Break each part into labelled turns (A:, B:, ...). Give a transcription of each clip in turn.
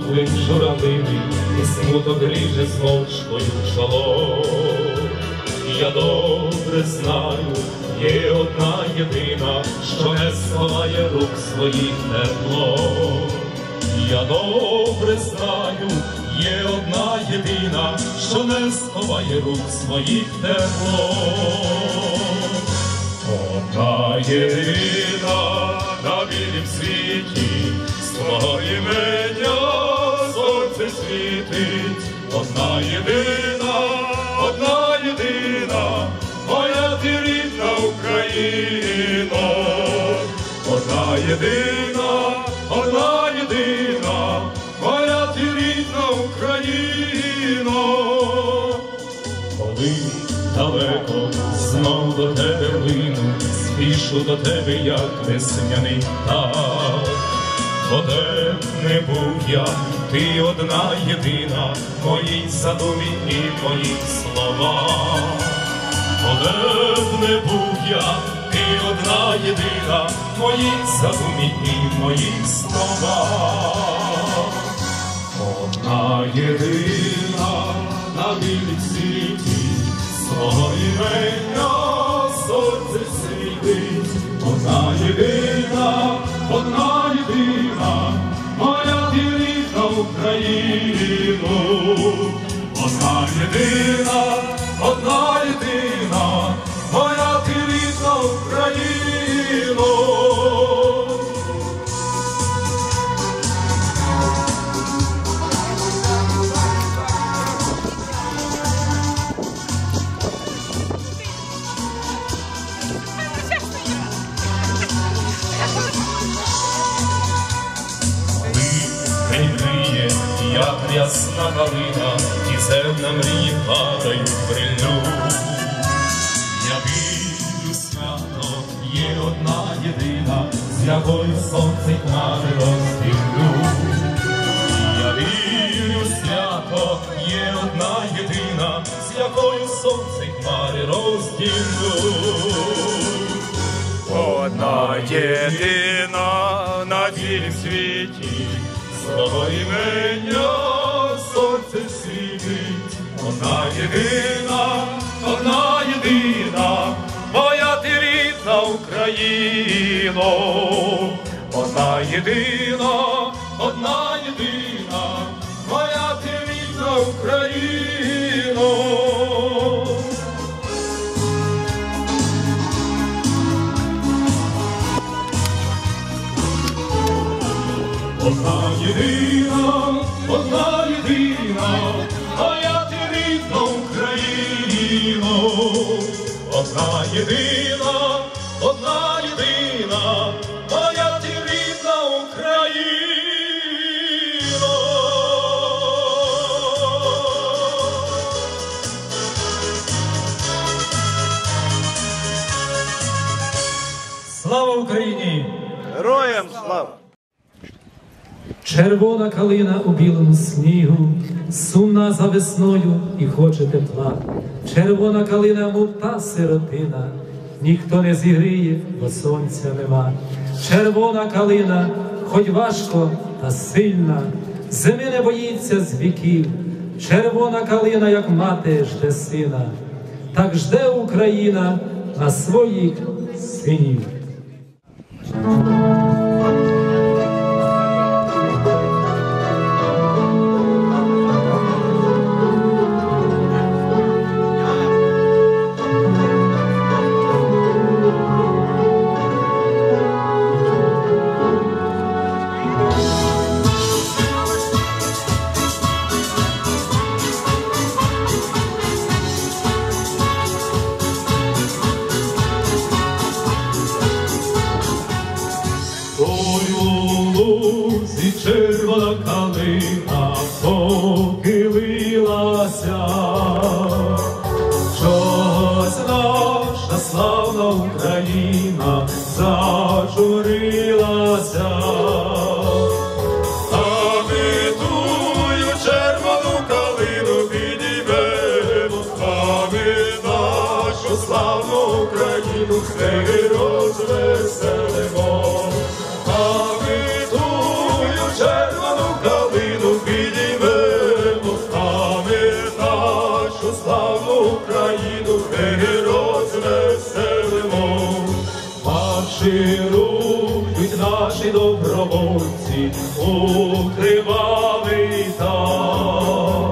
A: клин журавлиний, і смуток ліже з мовчкою чоло. Я добре знаю, є одна єдина, що не сховає рук своїх тепло. Я добре знаю, є одна єдина, що не сховає рук своїх тепло. Одна єдина на білім світі, свого імення сонце світить. Одна єдина, моя ти рідна Україно. Одна єдина, моя ти рідна Україно. Коли далеко знов до тебе лину, спішу до тебе, як весняний птах. Бо де не був я, ти одна єдина, в моїй задумі і в моїх словах. Бо де не був я, ти одна єдина, в моїй задумі і в моїх словах. Одна єдина на білім світі, свого імення сонце світить. Одна єдина, моя ти рідна Україно. Одна єдина, моя ти рідна Україно. Як рясна калина, ті зерна мрії падають в брилю. Я вірю свято, є одна єдина, з якою сонце й хмари розділю. Я вірю свято, є одна єдина, з якою сонце й хмари розділю.
B: Одна єдина на цілім світі,
A: свого імення сонце світить. Одна єдина, моя ти рідна Україно. Одна єдина, моя ти рідна Україно. Одна єдина, моя ти рідна Україно. Одна єдина, моя ти рідна Україно. Слава Україні!
B: Героям слава!
C: Червона калина у білому снігу, сумна за весною і хоче тепла. Червона калина, мов та сиротина, ніхто не зігріє, бо сонця нема. Червона калина, хоч важко, та сильна, зими не боїться з віків. Червона калина, як мати, жде сина, так жде Україна на своїх синів.
A: Червона калина похилилася, чогось наша славна Україна зажурилася. А ми тую червону калину підіймемо, а ми нашу славну Україну неї розвеселимо. Червону калину наші укривали там.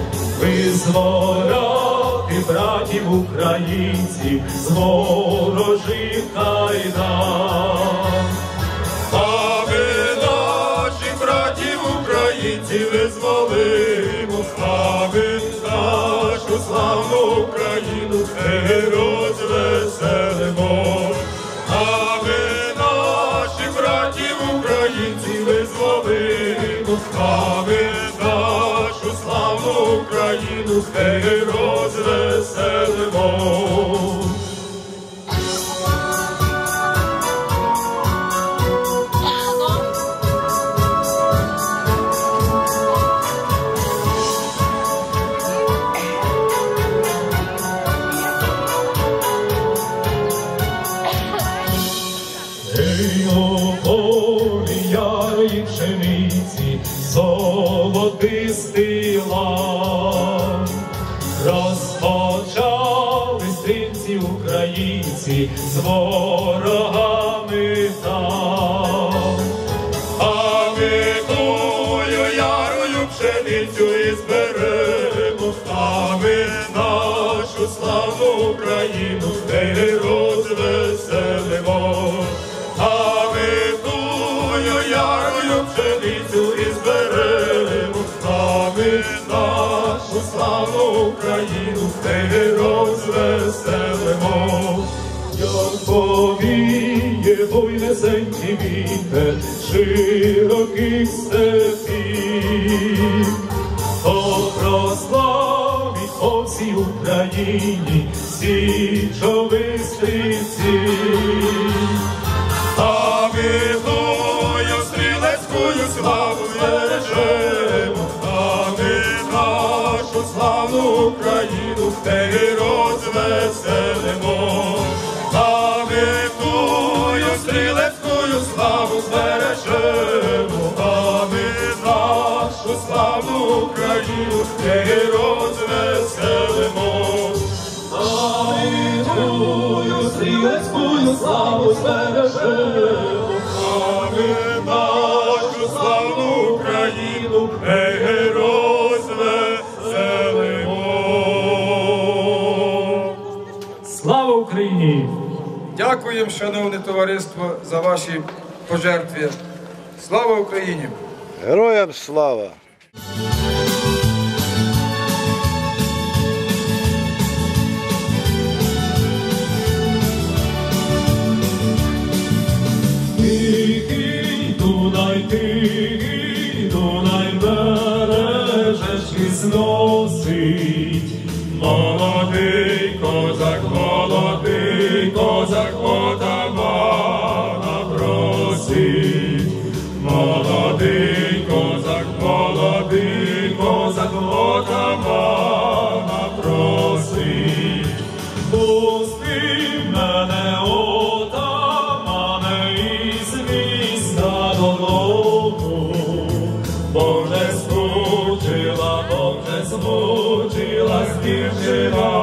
A: Визволяти братів українців з ворожих кайдан.
B: А ми наших братів українців визволимо, а ми нашу славну Україну розвеселимо. А ми наших братів українців визволимо, а ми нашу славну Україну розвеселимо.
A: Ей, о полі ярої пшениці, золотистий лан, розпочали стрільці українці з ворогами там.
B: А ми тою ярою пшеницю і зберемо, а ми нашу славну Україну розвеселимо. А ми тою ярою пшеницю і зберемо, а ми нашу славну Україну розвеселимо.
A: Як повіє буйнесенький вітер широких степів, то прославить по всій Україні січових стрільців.
B: А ми тою стрілецькою славу збережемо, а ми нашу славну Україну розвеселимо. А ми тою стрілецькою славу збережемо, а ми нашу славну Україну розвеселимо.
A: А ми тую стрілецькою славу збережемо,
B: А ми нашу славну Україну розвеселимо.
C: Слава Україні!
D: Дякуємо, шановне товариство, за ваші пожертви. Слава Україні!
B: Героям слава!
A: Тихий Дунай бережечки зносить.
B: Молодий козак отамана просить. Молодий козак отамана просить.
A: Пусти мене, отамане, із міста додому, бо вже змучила дівчина